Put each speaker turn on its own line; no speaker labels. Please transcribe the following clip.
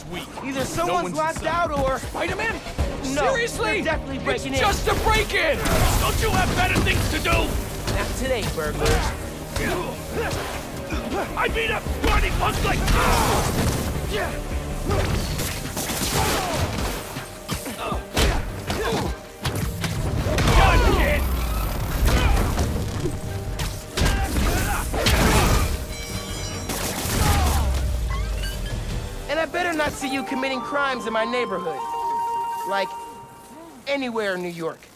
week.
Either someone's locked out or...
Spider-Man?
No,
Seriously?
they're definitely breaking in.
It's just a break-in! Don't you have better things to do?
Not today, burglars.
I beat up smarty punks like... Done, kid!
And I better not see you committing crimes in my neighborhood. Like, anywhere in New York.